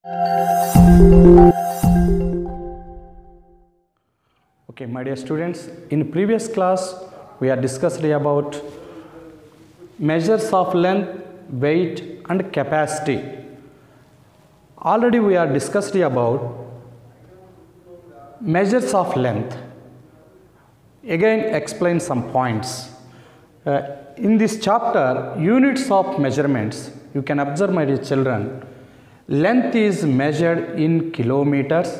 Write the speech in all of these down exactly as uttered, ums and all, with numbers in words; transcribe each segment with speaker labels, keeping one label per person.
Speaker 1: Okay, my dear students, in previous class we are discussed about measures of length, weight and capacity. Already we are discussed about measures of length. Again explain some points. Uh, in this chapter, units of measurements, you can observe, my dear children, length is measured in kilometers.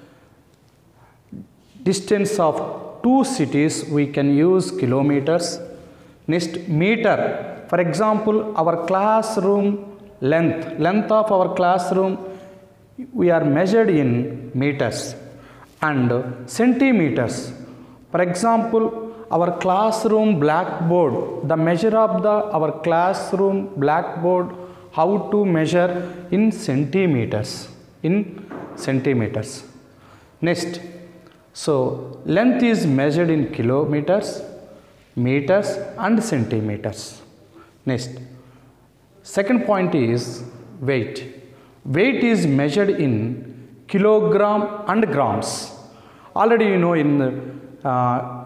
Speaker 1: Distance of two cities, we can use kilometers. Next, meter. For example, our classroom length, length of our classroom, we are measured in meters. And centimeters. For example, our classroom blackboard, the measure of the our classroom blackboard, how to measure in centimeters, in centimeters. Next, so length is measured in kilometers, meters and centimeters. Next, second point is weight. Weight is measured in kilogram and grams. Already you know in uh,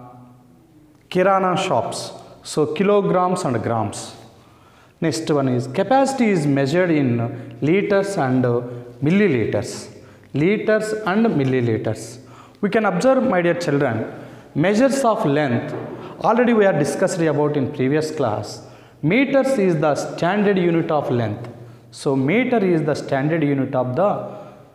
Speaker 1: kirana shops, so kilograms and grams. Next one is capacity is measured in liters and milliliters. Liters and milliliters. We can observe, my dear children, measures of length. Already we are discussed about in previous class. Meters is the standard unit of length. So meter is the standard unit of the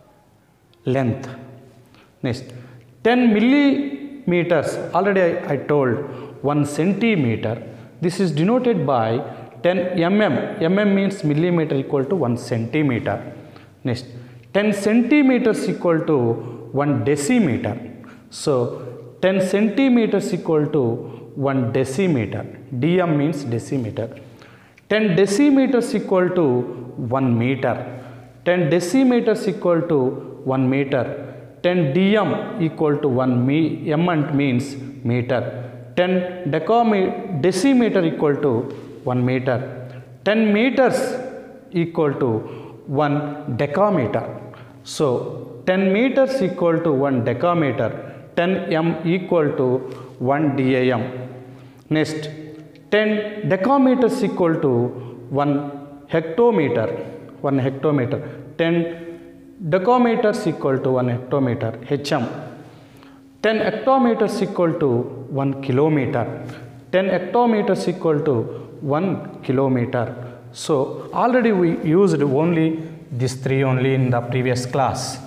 Speaker 1: length. Next, ten millimeters. Already I, I told one centimeter. This is denoted by ten millimeters. Mm means millimeter equal to one centimeter. Next, ten centimeters equal to one decimeter. So ten centimeters equal to one decimeter. Dm means decimeter. ten decimeters equal to one meter. ten decimeters equal to one meter. ten dm equal to one me, m means meter. ten decimeter equal to one meter. ten meters equal to one decameter. So ten meters equal to one decameter. ten m equal to one dam. Next, ten decameters equal to one hectometer. one hectometer. ten decameters equal to one hectometer. Hm. ten hectometers equal to one kilometer. ten hectometers equal to one kilometer. So already we used only these three only in the previous class.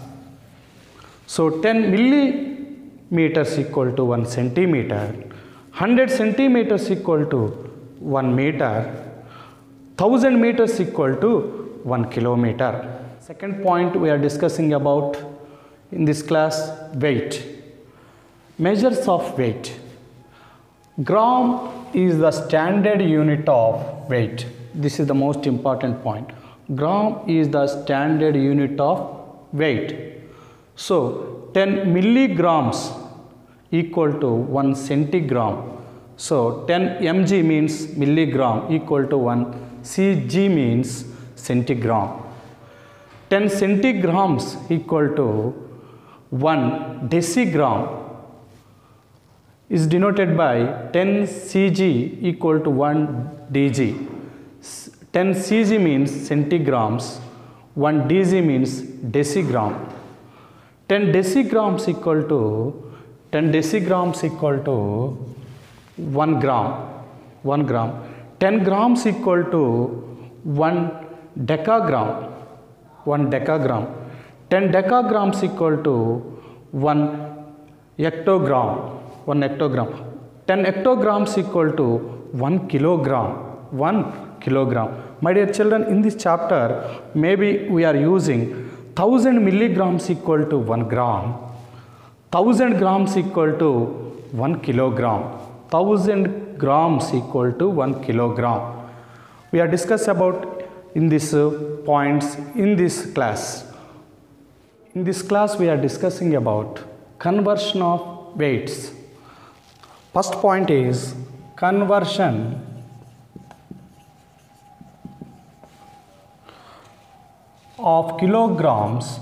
Speaker 1: So ten millimeters equal to one centimeter. one hundred centimeters equal to one meter. one thousand meters equal to one kilometer. Second point we are discussing about in this class, weight. Measures of weight. Gram is the standard unit of weight. This is the most important point. Gram is the standard unit of weight. So ten milligrams equal to one centigram. So ten mg means milligram equal to one cg means centigram. ten centigrams equal to one decigram is denoted by ten cg equal to one dg. ten cg means centigrams, one dg means decigram. ten decigrams equal to ten decigrams equal to one gram. one gram. ten grams equal to one decagram. one decagram. ten decagrams equal to one hectogram. one hectogram. ten hectograms equal to one kilogram. one kilogram. My dear children, in this chapter, maybe we are using one thousand milligrams equal to one gram. one thousand grams equal to one kilogram. one thousand grams equal to one kilogram. We are discussing about in this uh, points in this class. In this class we are discussing about conversion of weights. First point is conversion of kilograms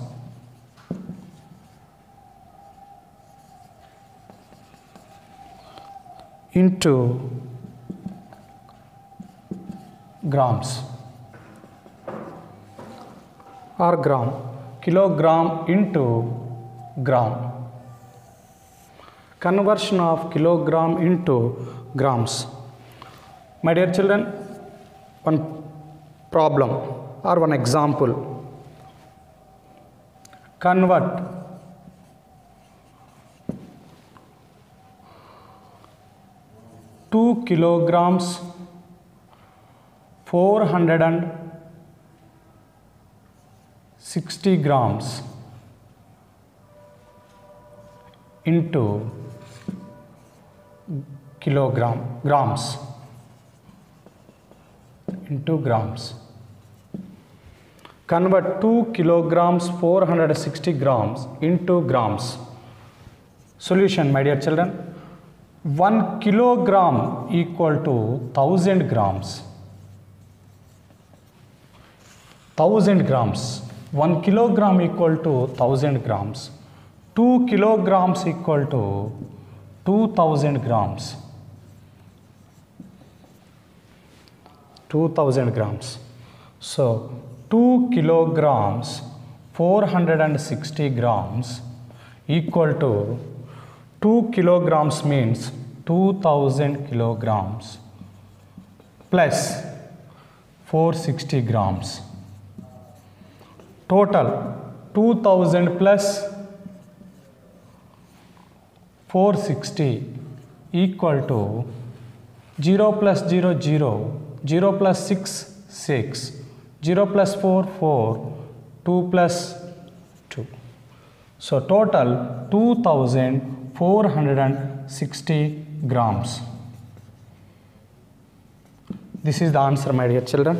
Speaker 1: into grams or gram, kilogram into gram. Conversion of kilogram into grams. My dear children, one problem or one example. Convert two kilograms four hundred sixty grams into kilogram grams into grams. Convert two kilograms four hundred sixty grams into grams. Solution, my dear children. one kilogram equal to one thousand grams. one thousand grams. one kilogram equal to one thousand grams. two kilograms equal to two thousand grams. two thousand grams. So, two kilograms four hundred sixty grams equal to two kilograms means two thousand kilograms plus four hundred sixty grams. Total two thousand plus four hundred sixty equal to zero plus zero, zero, zero plus six, six, zero plus four, four, two plus two. So, total two thousand four hundred sixty grams. This is the answer, my dear children.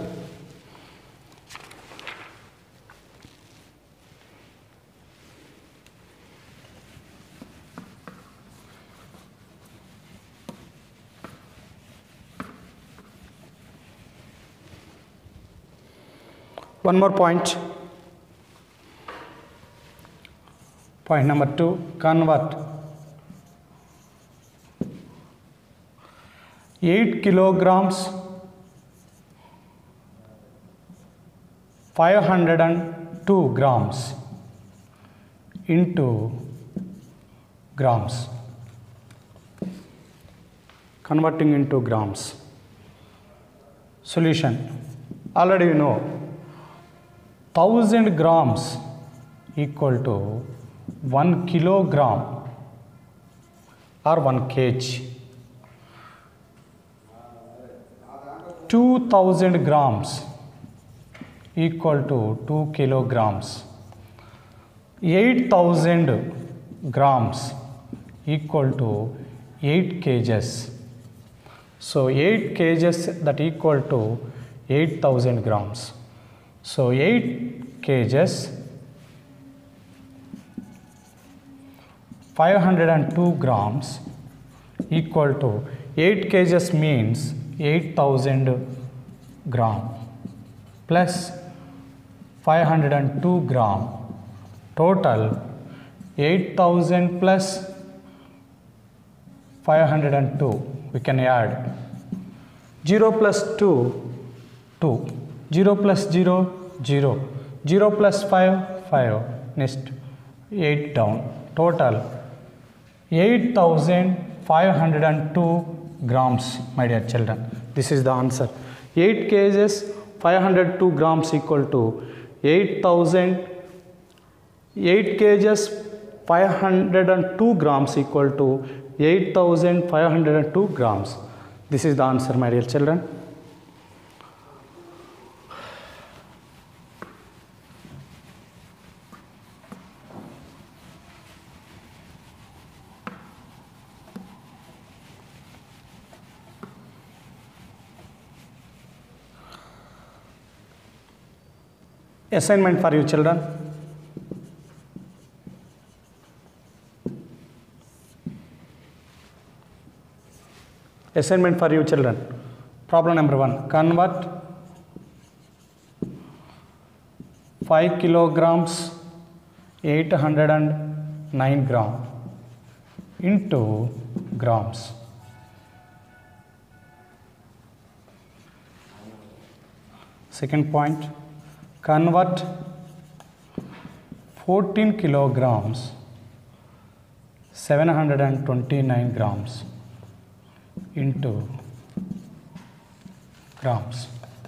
Speaker 1: One more point. Point number two, convert eight kilograms five hundred two grams into grams. Converting into grams. Solution. Already you know, one thousand grams equal to one kilogram or one kg. two thousand grams equal to two kilograms. eight thousand grams equal to eight kgs. So, eight kgs that equal to eight thousand grams. So, eight kgs, five hundred two grams equal to eight kgs means eight thousand gram plus five hundred two gram, total eight thousand plus five hundred two. We can add zero plus two, two, zero plus zero, zero, zero plus five, five, next eight down, total eight thousand five hundred two grams, my dear children. This is the answer. eight kgs, five hundred two grams equal to eight thousand, eight kgs, five hundred two grams equal to eight thousand five hundred two grams. This is the answer, my dear children. Assignment for you children. Assignment for you children. Problem number one. Convert five kilograms eight hundred nine gram into grams. Second point, convert fourteen kilograms seven hundred twenty-nine grams into grams.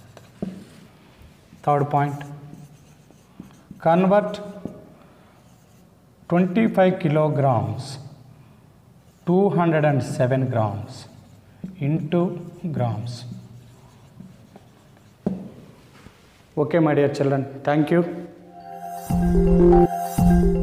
Speaker 1: Third point, convert twenty-five kilograms two hundred seven grams into grams. Okay, my dear children, thank you.